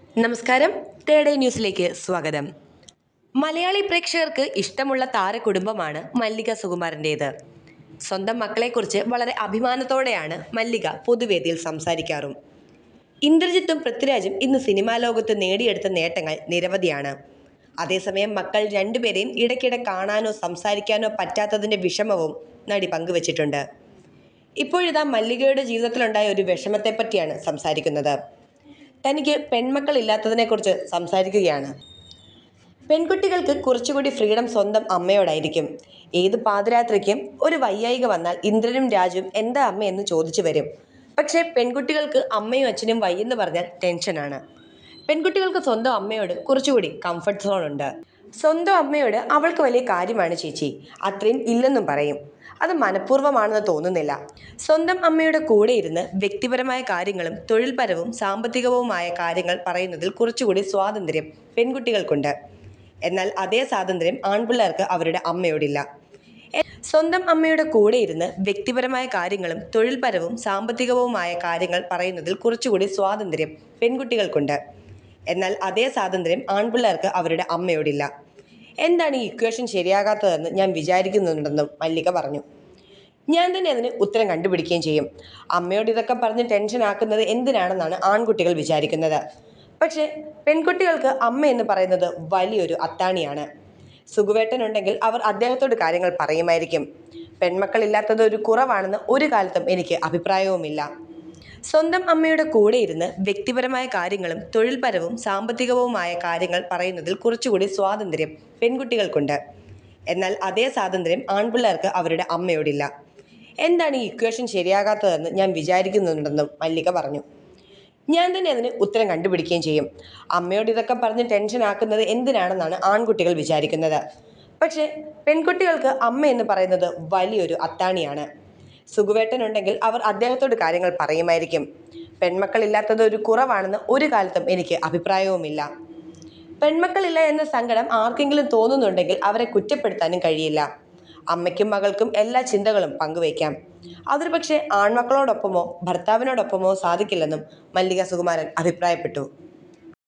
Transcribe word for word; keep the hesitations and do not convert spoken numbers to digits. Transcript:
നമസ്കാരം, തേർഡ് ന്യൂസിലേക്ക് സ്വാഗതം. മലയാളി പ്രേക്ഷകർക്ക് ഇഷ്ടമുള്ള താരകുടുംബമാണ് മല്ലിക സുകുമാരൻ്റേത്. സ്വന്തം മക്കളെക്കുറിച്ച് വളരെ അഭിമാനത്തോടെയാണ് മല്ലിക പൊതുവേദിയിൽ സംസാരിക്കാറും. ഇന്ദ്രജിത്തും പൃഥ്വിരാജും ഇന്ന് സിനിമാ ലോകത്ത് നേടിയെടുത്ത നേട്ടങ്ങൾ നിരവധിയാണ്. അതേസമയം മക്കൾ രണ്ടുപേരെയും ഇടയ്ക്കിടെ കാണാനോ സംസാരിക്കാനോ പറ്റാത്തതിൻ്റെ വിഷമവും നടി പങ്കുവച്ചിട്ടുണ്ട്. ഇപ്പോഴിതാ മല്ലികയുടെ ജീവിതത്തിലുണ്ടായ ഒരു വിഷമത്തെപ്പറ്റിയാണ് സംസാരിക്കുന്നത്. തനിക്ക് പെൺമക്കളില്ലാത്തതിനെക്കുറിച്ച് സംസാരിക്കുകയാണ്. പെൺകുട്ടികൾക്ക് കുറച്ചുകൂടി ഫ്രീഡം സ്വന്തം അമ്മയോടായിരിക്കും. ഏത് പാതിരാത്രിക്കും ഒരു വയ്യായിക വന്നാൽ ഇന്ദ്രനും രാജുവും എന്താ അമ്മ എന്ന് ചോദിച്ചു വരും. പക്ഷേ പെൺകുട്ടികൾക്ക് അമ്മയും അച്ഛനും വയ്യെന്ന് പറഞ്ഞാൽ ടെൻഷനാണ്. പെൺകുട്ടികൾക്ക് സ്വന്തം അമ്മയോട് കുറച്ചുകൂടി കംഫർട്ട് സോൺ ഉണ്ട്. സ്വന്തം അമ്മയോട് അവൾക്ക് വലിയ കാര്യമാണ് ചേച്ചി, അത്രയും ഇല്ലെന്നും പറയും. അത് മനഃപൂർവ്വമാണെന്ന് തോന്നുന്നില്ല. സ്വന്തം അമ്മയുടെ കൂടെ ഇരുന്ന് വ്യക്തിപരമായ കാര്യങ്ങളും തൊഴിൽപരവും സാമ്പത്തികവുമായ കാര്യങ്ങൾ പറയുന്നതിൽ കുറച്ചുകൂടി സ്വാതന്ത്ര്യം പെൺകുട്ടികൾക്കുണ്ട്. എന്നാൽ അതേ സ്വാതന്ത്ര്യം ആൺപിള്ളേർക്ക് അവരുടെ അമ്മയോടില്ല. സ്വന്തം അമ്മയുടെ കൂടെ ഇരുന്ന് വ്യക്തിപരമായ കാര്യങ്ങളും തൊഴിൽപരവും സാമ്പത്തികവുമായ കാര്യങ്ങൾ പറയുന്നതിൽ കുറച്ചുകൂടി സ്വാതന്ത്ര്യം പെൺകുട്ടികൾക്കുണ്ട്. എന്നാൽ അതേ സ്വാതന്ത്ര്യം ആൺപിള്ളേർക്ക് അവരുടെ അമ്മയോടില്ല. എന്താണ് ഈ ഇക്വേഷൻ ശരിയാകാത്തതെന്ന് ഞാൻ വിചാരിക്കുന്നുണ്ടെന്നും മല്ലിക പറഞ്ഞു. ഞാൻ തന്നെ അതിന് ഉത്തരം കണ്ടുപിടിക്കുകയും ചെയ്യും. അമ്മയോട് ഇതൊക്കെ പറഞ്ഞ് ടെൻഷൻ ആക്കുന്നത് എന്തിനാണെന്നാണ് ആൺകുട്ടികൾ വിചാരിക്കുന്നത്. പക്ഷേ പെൺകുട്ടികൾക്ക് അമ്മ എന്ന് പറയുന്നത് വലിയൊരു അത്താണിയാണ്. സുകുവേട്ടനുണ്ടെങ്കിൽ അവർ അദ്ദേഹത്തോട് കാര്യങ്ങൾ പറയുമായിരിക്കും. പെൺമക്കളില്ലാത്തത് ഒരു കുറവാണെന്ന് ഒരു കാലത്തും എനിക്ക് അഭിപ്രായവുമില്ല. സ്വന്തം അമ്മയുടെ കൂടെ ഇരുന്ന് വ്യക്തിപരമായ കാര്യങ്ങളും തൊഴിൽപരവും സാമ്പത്തികവുമായ കാര്യങ്ങൾ പറയുന്നതിൽ കുറച്ചുകൂടി സ്വാതന്ത്ര്യം പെൺകുട്ടികൾക്കുണ്ട്. എന്നാൽ അതേ സ്വാതന്ത്ര്യം ആൺപിള്ളേർക്ക് അവരുടെ അമ്മയോടില്ല. എന്താണ് ഈ ഇക്വേഷൻ ശരിയാകാത്തതെന്ന് ഞാൻ വിചാരിക്കുന്നുണ്ടെന്നും മല്ലിക പറഞ്ഞു. ഞാൻ തന്നെ അതിന് ഉത്തരം കണ്ടുപിടിക്കുകയും ചെയ്യും. അമ്മയോട് ഇതൊക്കെ പറഞ്ഞ് ടെൻഷൻ ആക്കുന്നത് എന്തിനാണെന്നാണ് ആൺകുട്ടികൾ വിചാരിക്കുന്നത്. പക്ഷേ പെൺകുട്ടികൾക്ക് അമ്മ എന്ന് പറയുന്നത് വലിയൊരു അത്താണിയാണ്. സുകുവേട്ടനുണ്ടെങ്കിൽ അവർ അദ്ദേഹത്തോട് കാര്യങ്ങൾ പറയുമായിരിക്കും. പെൺമക്കളില്ലാത്തത് ഒരു കുറവാണെന്ന് ഒരു കാലത്തും എനിക്ക് അഭിപ്രായവുമില്ല. പെൺമക്കളില്ല എന്ന സങ്കടം ആർക്കെങ്കിലും തോന്നുന്നുണ്ടെങ്കിൽ അവരെ കുറ്റപ്പെടുത്താനും കഴിയില്ല. അമ്മയ്ക്കും മകൾക്കും എല്ലാ ചിന്തകളും പങ്കുവയ്ക്കാം. അതൊരു പക്ഷേ ആൺമക്കളോടൊപ്പമോ ഭർത്താവിനോടൊപ്പമോ സാധിക്കില്ലെന്നും മല്ലിക സുകുമാരൻ അഭിപ്രായപ്പെട്ടു.